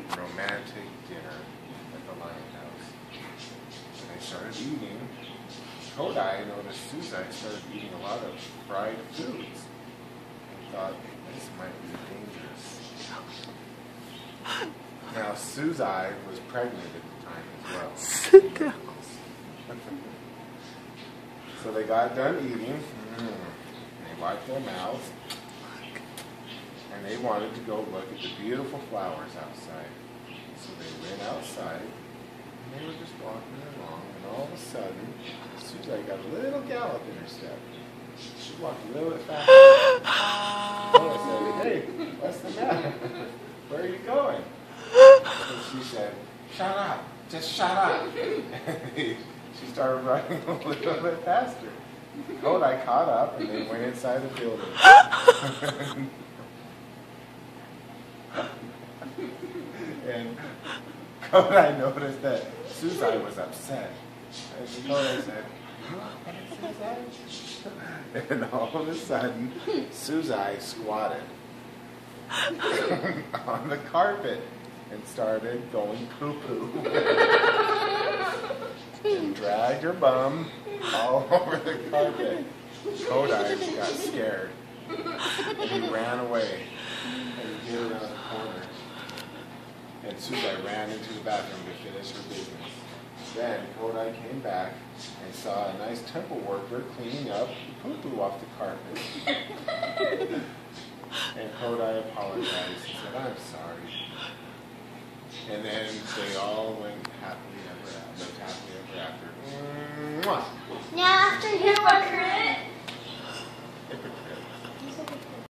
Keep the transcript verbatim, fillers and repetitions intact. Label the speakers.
Speaker 1: romantic dinner at the Lion House. And they started eating. Codi noticed Suzi started eating a lot of fried foods. And thought, this might be dangerous. Now, Suzi was pregnant at the time as well.
Speaker 2: Sit down.
Speaker 1: So they got done eating. Mm. They wiped their mouths. And they wanted to go look at the beautiful flowers outside. So they went outside. And they were just walking along. And all of a sudden, Suzi got a little gallop in her step. She walked a little bit faster. Codi said, hey, what's the matter? Where are you going? And she said, shut up. Just shut up. And she started running a little bit faster. Codi caught up and they went inside the building. And Codi noticed that Suzi was upset. And Codi said, you okay, Suzi? And all of a sudden, Suzi squatted on the carpet and started going poo-poo. And dragged her bum all over the carpet. Codi got scared. And he ran away. And he hid around the corner. And Suzi ran into the bathroom to finish her business. Then Codi came back and saw a nice temple worker cleaning up the poo-poo off the carpet. And Codi apologized. He said, I'm sorry. And then they all went happily ever after. Lived happily ever after. Mwah!
Speaker 3: Now after you